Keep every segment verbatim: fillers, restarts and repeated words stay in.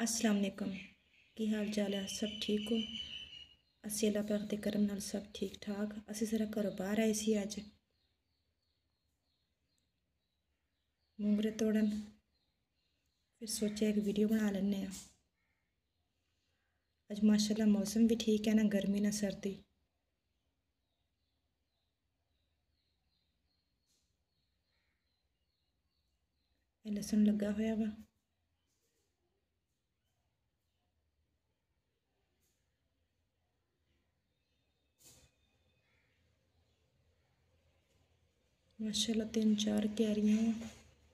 अस्सलाम वालेकुम। की हाल चाल है? सब ठीक हो? असी अल्लाह पाक दे करम नाल सब ठीक ठाक। असी जरा घरों बाहर आए सी अज मूंगरे तोड़न, फिर सोचा एक वीडियो बना लें। अज माशाल्लाह मौसम भी ठीक है, ना गर्मी ना सर्दी। लहसुन लगा होया वा, माशाल्लाह तीन चार क्यारियां वा।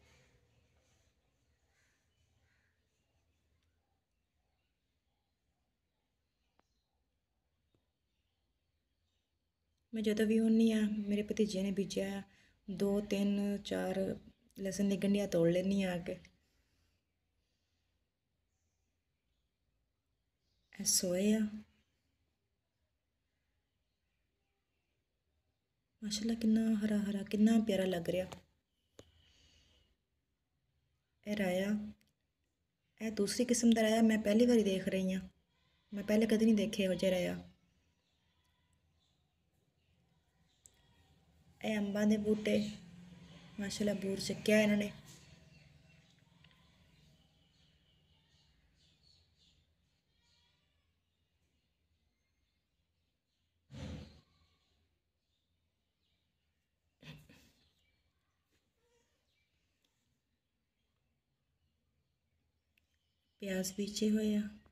मैं जो भी होनी हाँ मेरे भतीजे ने बीजा दो तीन चार लहसुन दी गंढियां तोड़ लेनी आके। सोए आ माशाल्लाह, कितना हरा हरा कितना प्यारा लग रहा। ए राया ए दूसरी किस्म का राया मैं पहली बार देख रही हाँ। मैं पहले कभी नहीं देखे हो जे राया। ए अंबा दे बूटे माशाल्लाह बूर चुक्या इन्होंने। प्याज बीजे हुए आ।